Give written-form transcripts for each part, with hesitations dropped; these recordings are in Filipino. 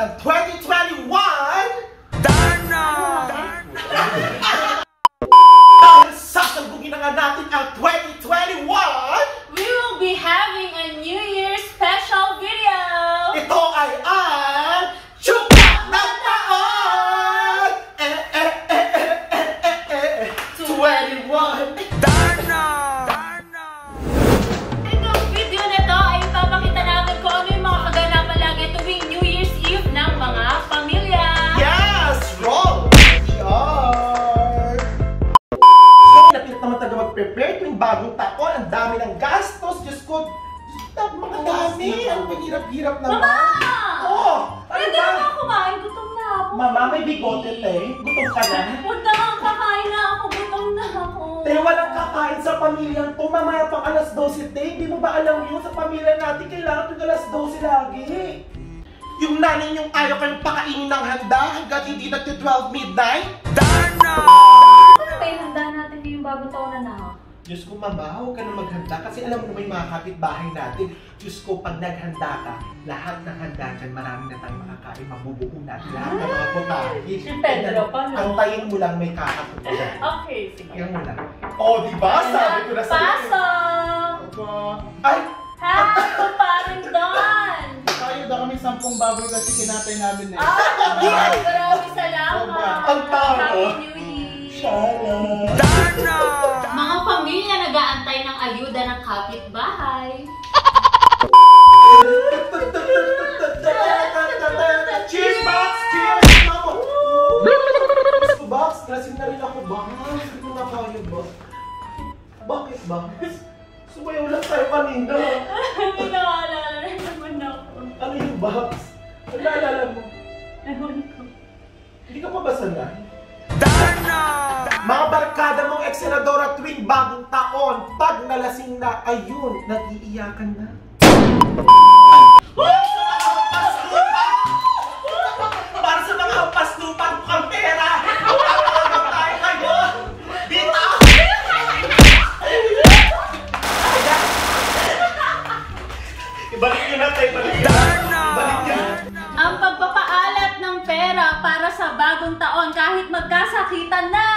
ng 2021! Darna! Dahil sasalubungin na nga natin ang 2021! We will be having a New Year's special video! Ito ay ang Chupak ng Taon! 21! Darna! Itong video na to ay ipapakita namin kung ano yung mga kaganapan lagi tuwing New Year's Eve ng mga pamilya! Yes! Roll! Napilit naman taga mag-prepare tuwing bagong taon. Ang dami ng gastos. Diyos ko, mga dami. Ang mahirap-hirap naman. Mama! Oo! Ano Pwede ba? na ba kumain? Gutom na ako. Mama, may bigote, te. Gutom ka na. Huwag na nga, kakain na ako. Gutom na ako. Te, walang kakain sa pamilyang to. Mamaya pang alas 12, te. Hindi mo ba alam yun? Sa pamilya natin, kailangan tuwing alas 12 lagi. Yung nanay niyong ayaw kayong pakainin ng handa hanggat hindi nag-12 midnight. Darna! Ano ba yung handa natin yung bagong taon na na? Diyos ko, mama, huwag ka na maghanda kasi alam mo naman yung mga kapitbahay natin. Diyos ko, pag naghanda ka, lahat ng handa dyan, marami na tayong makakain, mabubuo natin lahat ng mga putahe. Si Pedro pa, no? Antayin mo lang may kakapunan. Okay, sige. Yan mo lang. Oh, di ba? Sabi ko na sa'yo. Pasok! Ay! Ha! Ito parang Don! Tayo daw kami 10 baboy kasi kinatay namin eh. Maraming salamat! Ang tao. Happy New Year! Shala! Darna! Mga pamilya nag-aantay ng ayuda ng kapitbahay. Cheers, Box! Cheers! Gusto, Box? Lasing na rin ako, Box. Hindi ko na kaya, Box. Bakit, Box? Sumayaw lang tayo kanina. May naalala rin naman ako. Ano yung Box? Ano naalala mo? Ewan ko. Hindi ka pa ba sanay? Darna! Mga barkada mong eksenadora tuwing bagong taon, pag nalasing na, ayun, nag-iiyakan na. Para sa mga hampas-lupan mukhang pera! Tawag tayo kayo! Dito! Ibalik nyo na tayo, ibalik nyo. Darna! Ibalik nyo. Ang pagpapaalat ng pera para sa bagong taon kahit magkasakitan na!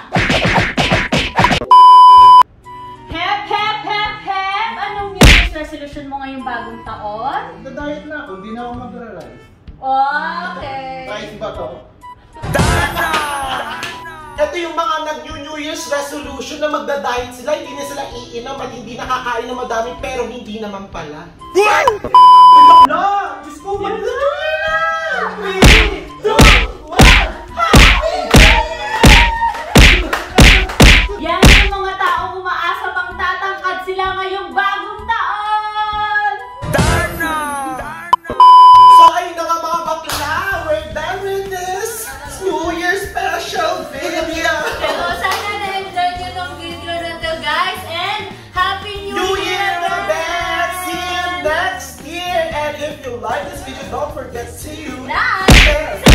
Hep, hep, hep, hep! Anong New Year's resolution mo ngayong bagong taon? Nag-diet na ako, hindi na ako mag-realize. Okay. Rice ba to? Darna! Ito yung mga nag-New Year's resolution na magda-diet sila, hindi na sila iinom at hindi nakakain ng madami pero hindi naman pala. No! Diyos ko, mag-New na! 3, 2, 1! Yan yung mga taong umaasa pang tatangkad sila ngayong bagong taon! Darna! So ayun na nga mga bakla, we're done with this New Year special video! Pero sana na-enjoy nyo tong video na to, guys, and Happy New New Year! Year, Rebel! See you next year! And if you like this video, don't forget to Like! share.